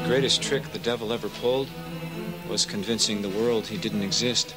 greatest trick the devil ever pulled was convincing the world he didn't exist.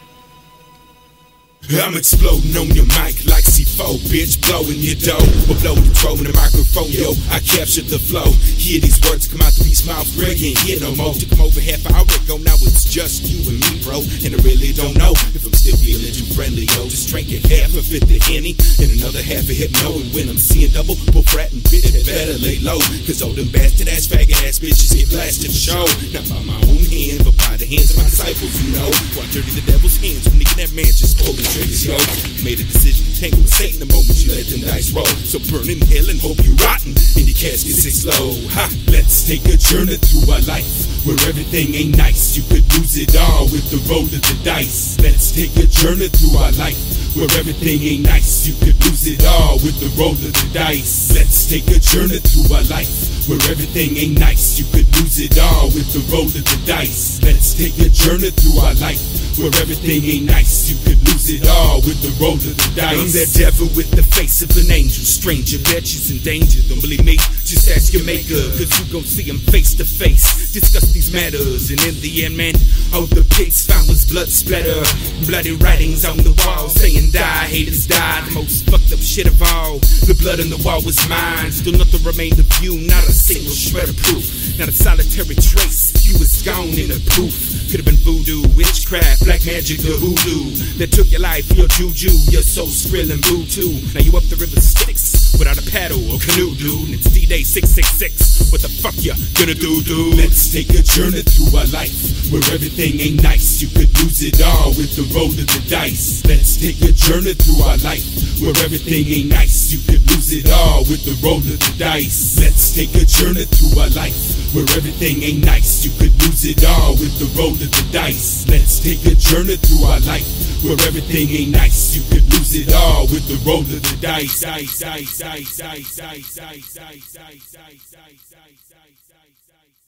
I'm exploding on your mic like C4, bitch, blowing your dough. Or blow the throw in the microphone, yo, I captured the flow. Hear these words come out the beast mouth, Greg ain't here no more. Took him over half an hour ago, now it's just you and me, bro. And I really don't know if I'm still feeling too friendly, yo. Just drinking half of it to Henny, and another half of Hypno. And when I'm seeing double, bull fratting, bitch, it better lay low. Cause all them bastard ass, faggot ass bitches get blasted for show. Not by my own hand, but by the hands of my disciples, you know. Why dirty the devil's hands when nigga that man just pulled the triggers, yo. Made a decision to tangle with Satan the moment you let them dice roll. So burn in hell and hope you rotten in your casket 6 low. Ha! Let's take a journey through our life where everything ain't nice. You could lose it all with the roll of the dice. Let's take a journey through our life where everything ain't nice. You could lose it all with the roll of the dice. Let's take a journey through our life where everything ain't nice. You could lose it all with the roll of the dice. Let's take a journey through our life where everything ain't nice. You could lose it all with the roll of the dice. I'm that devil with the face of an angel. Stranger, bet you's in danger. Don't believe me? Just ask your maker, cause you gon' see him face to face. Discuss these matters, and in the end, man, all the pigs found was blood splatter. Bloody writings on the wall saying die, haters die. The most fucked up shit of all. The blood on the wall was mine. Still nothing remained of you, not a single shred of proof. Not a solitary trace, you was gone in a poof. Could've been voodoo, witchcraft, black magic, or hoodoo that took your life, your juju, your soul skrill and boo too. Now you up the river Styx without a paddle or canoe, dude. And it's D-Day 666. What the fuck ya gonna do, dude? Let's take a journey through our life where everything ain't nice. You could lose it all with the roll of the dice. Let's take a journey through our life where everything ain't nice. You could lose it all with the roll of the dice. Let's take a journey through our life where everything ain't nice. You could lose it all with the roll of the dice. Let's take a journey through our life where everything ain't nice. You could lose it all with the roll of the dice. Dice, dice, dice, dice, dice, dice, dice, dice, dice, dice, dice, dice.